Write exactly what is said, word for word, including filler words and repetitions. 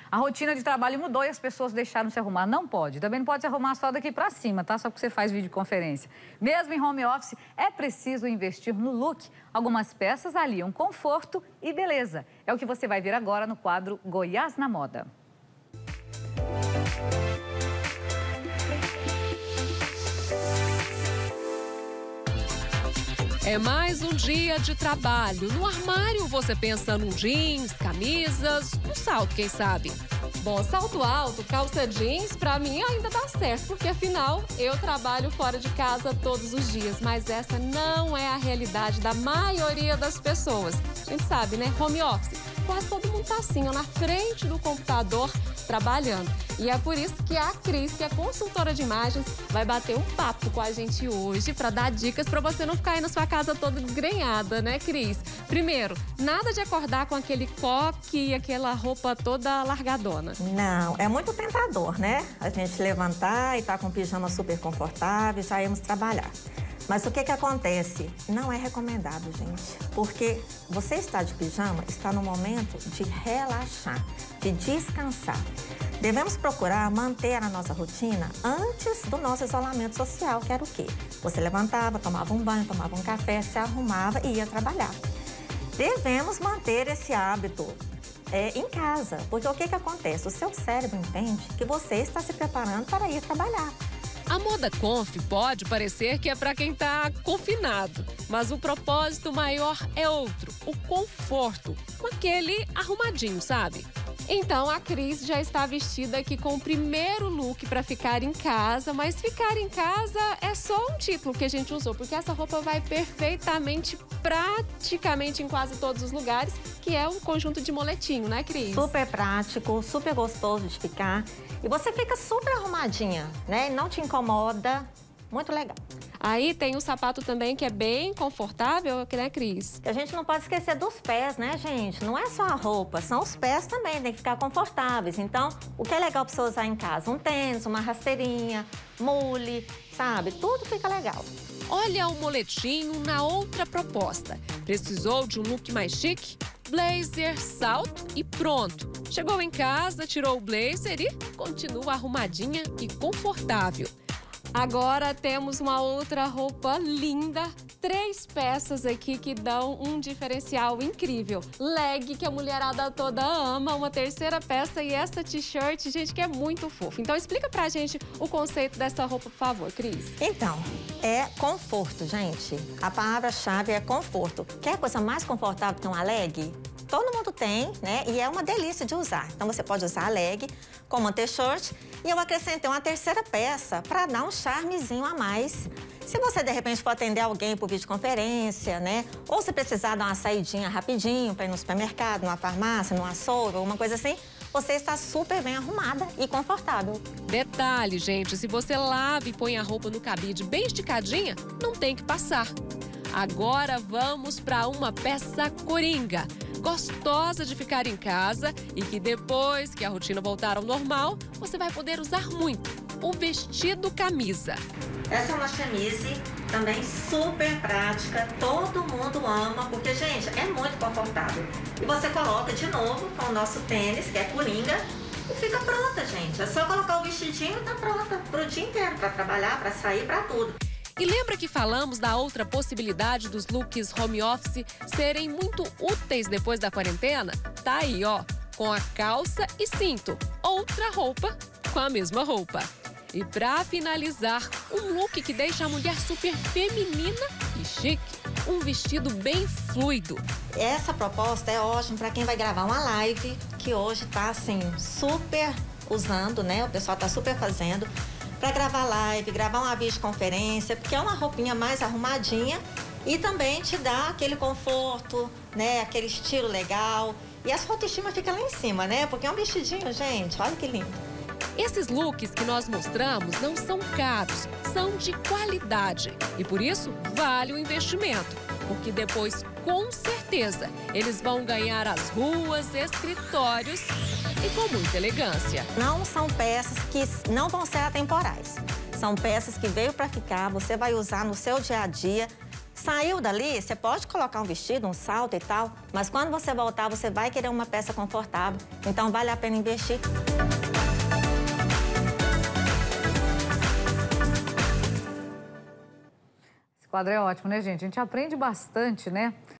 A rotina de trabalho mudou e as pessoas deixaram de se arrumar. Não pode. Também não pode se arrumar só daqui pra cima, tá? Só porque você faz videoconferência. Mesmo em home office, é preciso investir no look. Algumas peças aliam conforto e beleza. É o que você vai ver agora no quadro Goiás na Moda. É mais um dia de trabalho. No armário você pensa num jeans, camisas, um salto, quem sabe? Bom, salto alto, calça jeans, pra mim ainda dá certo, porque afinal eu trabalho fora de casa todos os dias. Mas essa não é a realidade da maioria das pessoas. A gente sabe, né? Home office. Quase todo mundo tá assim, ó, na frente do computador, trabalhando. E é por isso que a Cris, que é consultora de imagens, vai bater um papo com a gente hoje para dar dicas para você não ficar aí na sua casa toda desgrenhada, né, Cris? Primeiro, nada de acordar com aquele coque e aquela roupa toda largadona. Não, é muito tentador, né? A gente levantar e tá com pijama super confortável e saímos trabalhar. Mas o que que acontece? Não é recomendado, gente, porque você está de pijama, está no momento de relaxar, de descansar. Devemos procurar manter a nossa rotina antes do nosso isolamento social, que era o quê? Você levantava, tomava um banho, tomava um café, se arrumava e ia trabalhar. Devemos manter esse hábito é, em casa, porque o que que acontece? O seu cérebro entende que você está se preparando para ir trabalhar. A moda conf pode parecer que é para quem está confinado, mas o propósito maior é outro, o conforto, com aquele arrumadinho, sabe? Então a Cris já está vestida aqui com o primeiro look para ficar em casa, mas ficar em casa é só um título que a gente usou, porque essa roupa vai perfeitamente, praticamente em quase todos os lugares, que é um conjunto de moletinho, né, Cris? Super prático, super gostoso de ficar. E você fica super arrumadinha, né? Não te incomoda. Muito legal. Aí tem o sapato também que é bem confortável, né, Cris? A gente não pode esquecer dos pés, né, gente? Não é só a roupa, são os pés também, tem que ficar confortáveis. Então, o que é legal pra você usar em casa? Um tênis, uma rasteirinha, mule, sabe? Tudo fica legal. Olha o moletinho na outra proposta. Precisou de um look mais chique? Blazer, salto e pronto. Chegou em casa, tirou o blazer e continua arrumadinha e confortável. Agora temos uma outra roupa linda, três peças aqui que dão um diferencial incrível. Leg, que a mulherada toda ama, uma terceira peça e essa t-shirt, gente, que é muito fofa. Então explica pra gente o conceito dessa roupa, por favor, Cris. Então, é conforto, gente. A palavra-chave é conforto. Quer coisa mais confortável que uma leg? Todo mundo tem, né? E é uma delícia de usar. Então você pode usar a leg como uma t-shirt e eu acrescentei uma terceira peça para dar um charmezinho a mais. Se você, de repente, for atender alguém por videoconferência, né? Ou se precisar dar uma saidinha rapidinho para ir no supermercado, numa farmácia, num açougue, alguma coisa assim, você está super bem arrumada e confortável. Detalhe, gente, se você lava e põe a roupa no cabide bem esticadinha, não tem que passar. Agora vamos para uma peça coringa. Gostosa de ficar em casa e que depois que a rotina voltar ao normal, você vai poder usar muito. O vestido camisa. Essa é uma chemise também super prática, todo mundo ama, porque, gente, é muito confortável. E você coloca de novo com o nosso tênis, que é coringa, e fica pronta, gente. É só colocar o vestidinho e tá pronta pro dia inteiro, para trabalhar, para sair, para tudo. E lembra que falamos da outra possibilidade dos looks home office serem muito úteis depois da quarentena? Tá aí, ó, com a calça e cinto. Outra roupa com a mesma roupa. E pra finalizar, um look que deixa a mulher super feminina e chique. Um vestido bem fluido. Essa proposta é ótima para quem vai gravar uma live, que hoje tá, assim, super usando, né? O pessoal tá super fazendo. Para gravar live, gravar uma videoconferência, porque é uma roupinha mais arrumadinha e também te dá aquele conforto, né? Aquele estilo legal. E a sua autoestima fica lá em cima, né? Porque é um vestidinho, gente, olha que lindo. Esses looks que nós mostramos não são caros, são de qualidade. E por isso, vale o investimento. Porque depois, com certeza, eles vão ganhar as ruas, escritórios e com muita elegância. Não são peças que não vão ser atemporais. São peças que veio para ficar, você vai usar no seu dia a dia, Saiu dali, você pode colocar um vestido, um salto e tal, mas quando você voltar, você vai querer uma peça confortável. Então, vale a pena investir. Esse quadro é ótimo, né, gente? A gente aprende bastante, né?